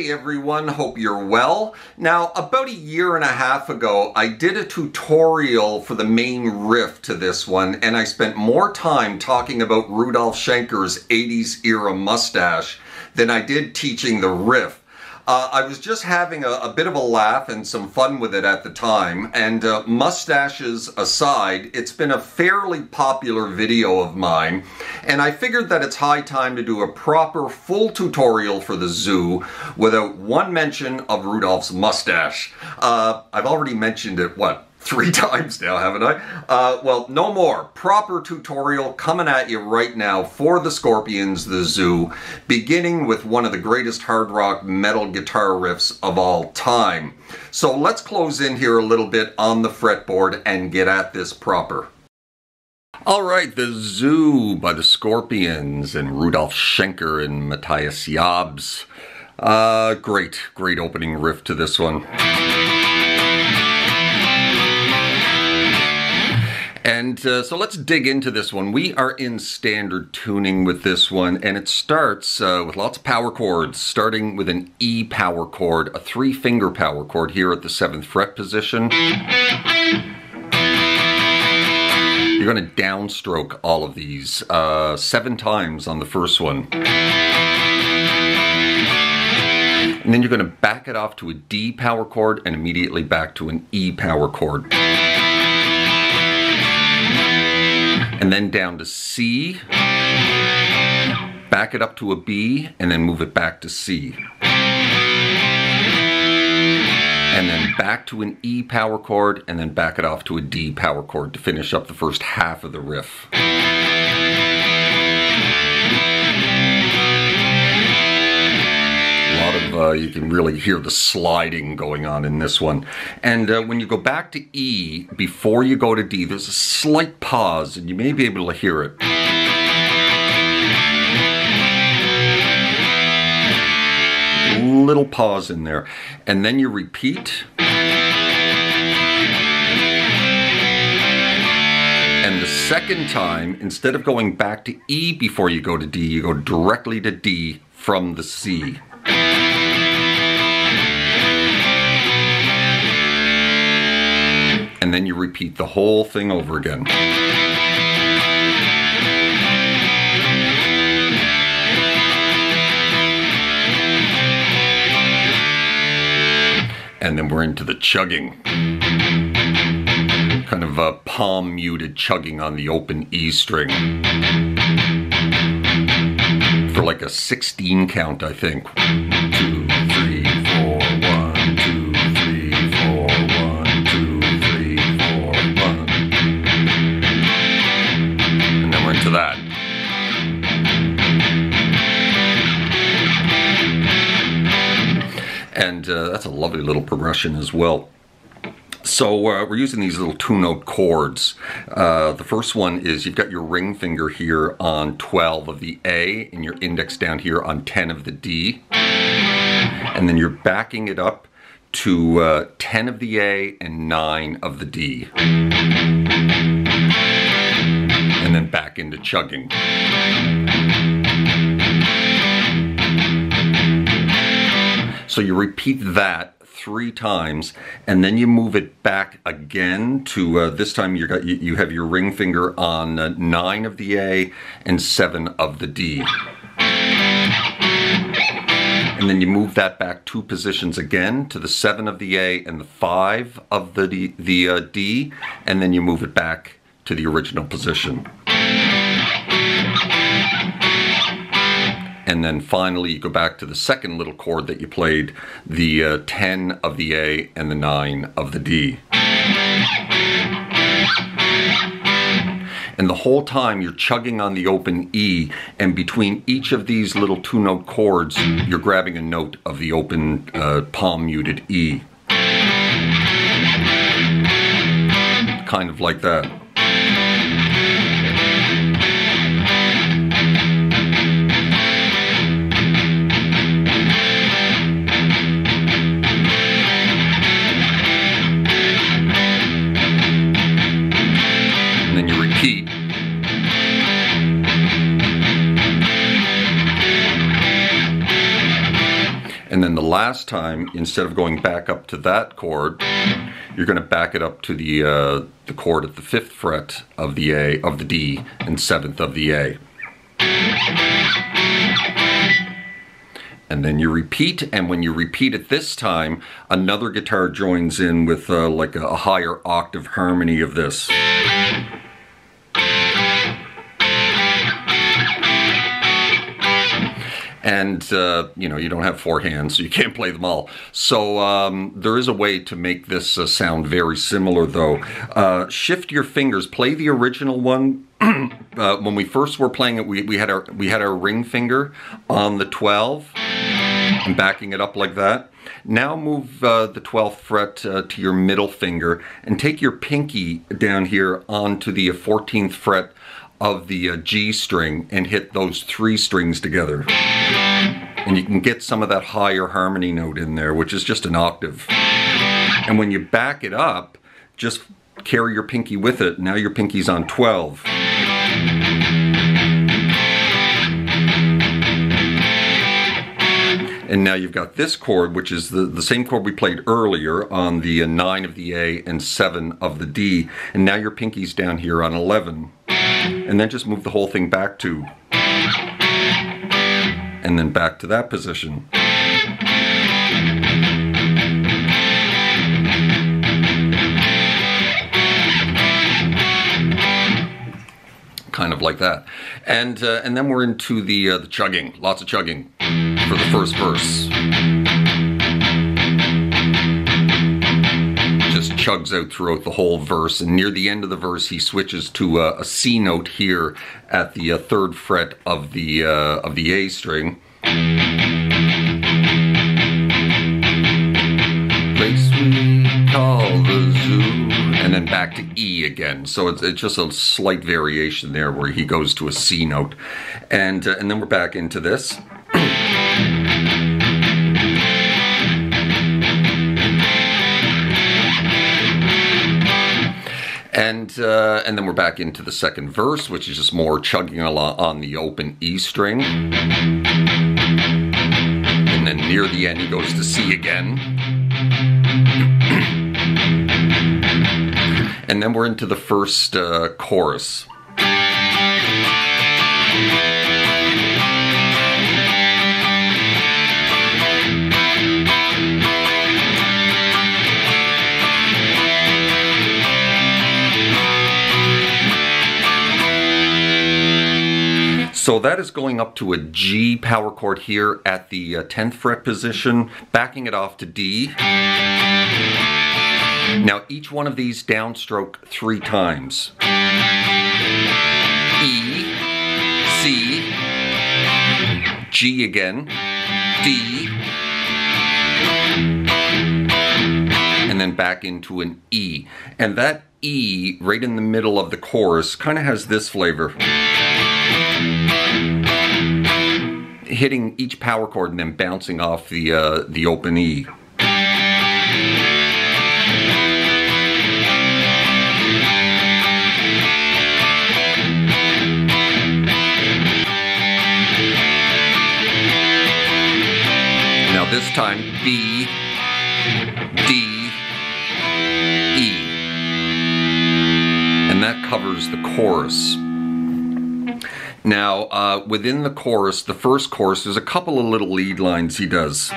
Hey everyone, hope you're well. Now, about a year and a half ago, I did a tutorial for the main riff to this one, and I spent more time talking about Rudolf Schenker's 80s era mustache than I did teaching the riff. I was just having a bit of a laugh and some fun with it at the time, and mustaches aside, it's been a fairly popular video of mine, and I figured that it's high time to do a proper full tutorial for the zoo without one mention of Rudolph's mustache. I've already mentioned it, 3 times now, haven't I? Well, no more. Proper tutorial coming at you right now for the Scorpions, the zoo, beginning with one of the greatest hard rock metal guitar riffs of all time. So let's close in here a little bit on the fretboard and get at this proper. Alright, the Zoo by the Scorpions and Rudolf Schenker and Matthias Jabs. Great opening riff to this one. And so let's dig into this one. We are in standard tuning with this one, and it starts with lots of power chords, starting with an E power chord, a 3-finger power chord here at the 7th fret position. You're going to downstroke all of these 7 times on the first one. And then you're going to back it off to a D power chord and immediately back to an E power chord. And then down to C, back it up to a B, and then move it back to C. And then back to an E power chord, and then back it off to a D power chord to finish up the first half of the riff. You can really hear the sliding going on in this one. And when you go back to E, before you go to D, there's a slight pause, and you may be able to hear it. A little pause in there. And then you repeat. And the second time, instead of going back to E before you go to D, you go directly to D from the C. And then you repeat the whole thing over again. And then we're into the chugging. Kind of a palm muted chugging on the open E string. For like a 16 count, I think. 1, 2, 3, 4, 1, 2, 3, 4, 1, 2, 3, 4, 1. And then we're into that. And that's a lovely little progression as well. So we're using these little 2-note chords. The first one is you've got your ring finger here on 12 of the A and your index down here on 10 of the D. And then you're backing it up to 10 of the A and 9 of the D. And then back into chugging. So you repeat that 3 times, and then you move it back again to this time you have your ring finger on 9 of the A and 7 of the D. And then you move that back 2 positions again to the 7 of the A and the 5 of the D, and then you move it back to the original position. And then finally you go back to the second little chord that you played, the 10 of the A and the 9 of the D. And the whole time you're chugging on the open E, and between each of these little 2-note chords, you're grabbing a note of the open palm muted E. Kind of like that. Repeat. And then the last time, instead of going back up to that chord, you're going to back it up to the chord at the 5th fret of the A, of the D, and 7th of the A. And then you repeat, and when you repeat it this time, another guitar joins in with like a higher octave harmony of this. And, you know, you don't have 4 hands, so you can't play them all. So there is a way to make this sound very similar, though. Shift your fingers. Play the original one. When we first were playing it, we had our ring finger on the 12 and backing it up like that. Now move the 12th fret to your middle finger and take your pinky down here onto the 14th fret of the G string and hit those 3 strings together. And you can get some of that higher harmony note in there, which is just an octave. And when you back it up, just carry your pinky with it. Now your pinky's on 12. And now you've got this chord, which is the same chord we played earlier on the 9 of the A and 7 of the D. And now your pinky's down here on 11. And then just move the whole thing back to, and then back to that position. Kind of like that. And then we're into the chugging, lots of chugging for the first verse. Just chugs out throughout the whole verse, and near the end of the verse he switches to a C note here at the 3rd fret of the A string. Place we call the zoo, and then back to E again. So it's just a slight variation there where he goes to a C note, and then we're back into this. And then we're back into the 2nd verse, which is just more chugging along on the open E string. And then near the end he goes to C again. And then we're into the first chorus. So that is going up to a G power chord here at the 10th fret position, backing it off to D. Now each one of these downstroke 3 times. E, C, G again, D, and then back into an E. And that E right in the middle of the chorus kind of has this flavor. Hitting each power chord and then bouncing off the open E. Now this time B, D, E. And that covers the chorus. Now, within the chorus, the first chorus, there's a couple of little lead lines he does.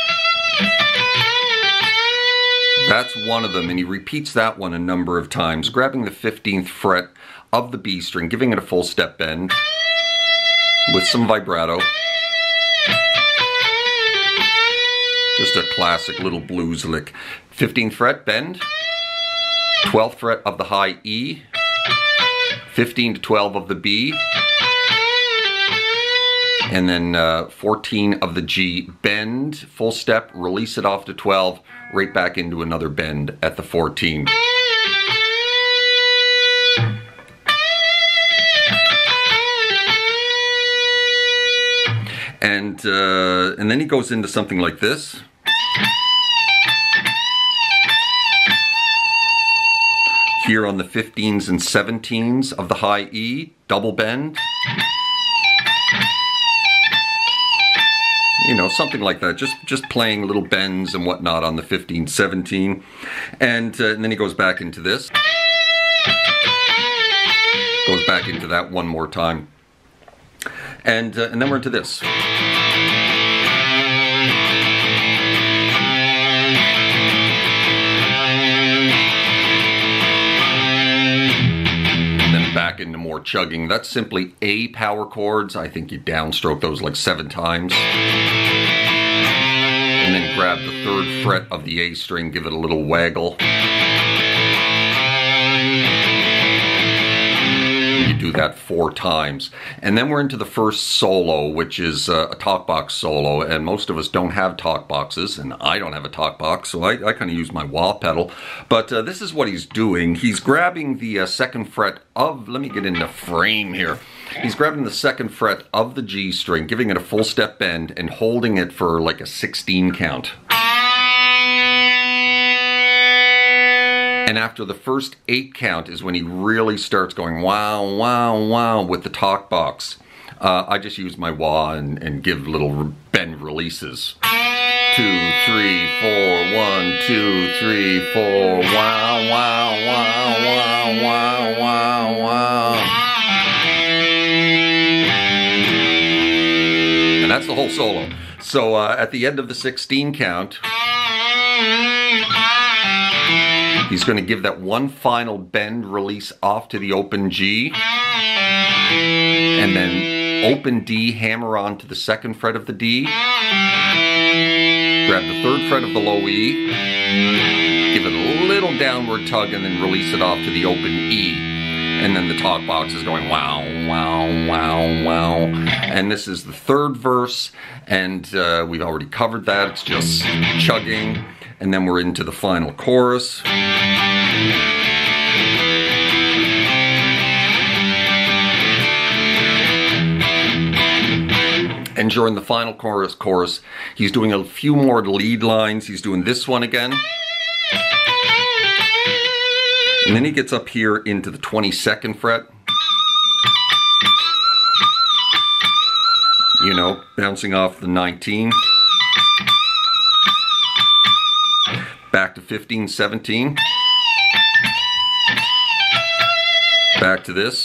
That's one of them, and he repeats that one a number of times, grabbing the 15th fret of the B string, giving it a full step bend with some vibrato. Just a classic little blues lick. 15th fret, bend. 12th fret of the high E. 15 to 12 of the B. And then 14 of the G, bend, full step, release it off to 12, right back into another bend at the 14. And then he goes into something like this. Here on the 15s and 17s of the high E, double bend. You know, something like that. Just playing little bends and whatnot on the 15-17. And then he goes back into this. Goes back into that one more time. And then we're into this. Back into more chugging. That's simply A power chords. I think you downstroke those like 7 times. And then grab the 3rd fret of the A string, give it a little waggle. You do that 4 times. And then we're into the first solo, which is a talk box solo. And most of us don't have talk boxes, and I don't have a talk box, so I kind of use my wah pedal. But this is what he's doing. He's grabbing the 2nd fret of, let me get into frame here. He's grabbing the 2nd fret of the G string, giving it a full step bend, and holding it for like a 16 count. And after the first 8 count is when he really starts going wow, wow, wow with the talk box. I just use my wah and give little bend releases. 2, 3, 4, 1, 2, 3, 4, wow, wow, wow, wow, wow, wow, wow. And that's the whole solo. So at the end of the 16 count, he's going to give that one final bend release off to the open G, and then open D, hammer on to the 2nd fret of the D, grab the 3rd fret of the low E, give it a little downward tug, and then release it off to the open E. And then the talk box is going wow, wow, wow, wow. And this is the 3rd verse, and we've already covered that. It's just chugging. And then we're into the final chorus. And during the final chorus, he's doing a few more lead lines. He's doing this one again. And then he gets up here into the 22nd fret. You know, bouncing off the 19. Back to 15, 17. Back to this.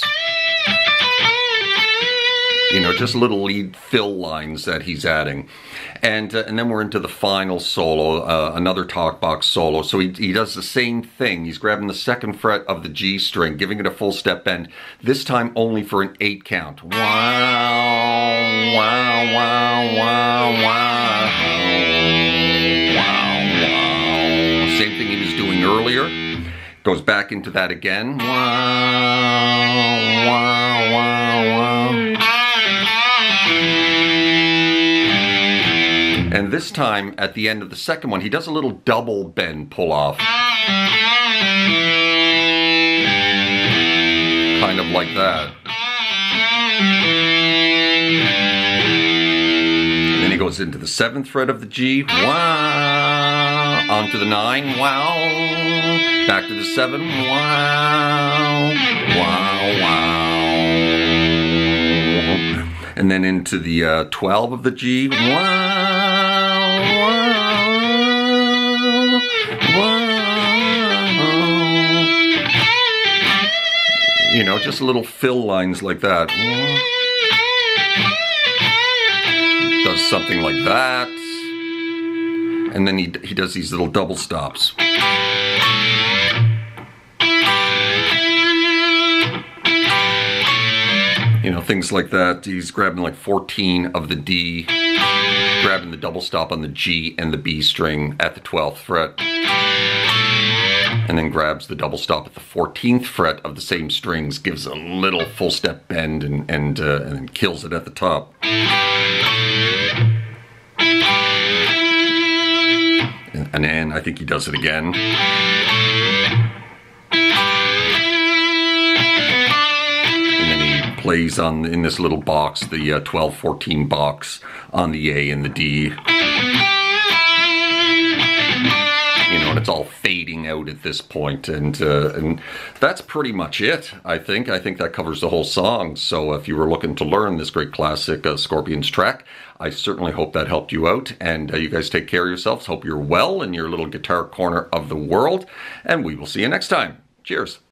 You know, just little lead fill lines that he's adding. And then we're into the final solo, another talk box solo. So he does the same thing. He's grabbing the 2nd fret of the G string, giving it a full step bend, this time only for an 8 count. Wow, wow, wow, wow, wow. Wow, wow. Same thing he was doing earlier. Goes back into that again. Wow, wow, wow, wow. And this time, at the end of the 2nd one, he does a little double bend pull-off. Kind of like that. And then he goes into the 7th fret of the G. Wow. Onto the 9. Wow. Back to the 7. Wow. Wow, wow. And then into the 12 of the G. Wow. You know, just little fill lines like that. Does something like that. And then he does these little double stops. You know, things like that. He's grabbing like 14 of the D, grabbing the double stop on the G and the B string at the 12th fret. And then grabs the double stop at the 14th fret of the same strings, gives a little full step bend, and then kills it at the top. And then I think he does it again. And then he plays in this little box, the 12-14 box on the A and the D. You know, it's all fading out at this point, and that's pretty much it. I think that covers the whole song. So if you were looking to learn this great classic Scorpions track, I certainly hope that helped you out. And you guys take care of yourselves. Hope you're well in your little guitar corner of the world, and we will see you next time. Cheers.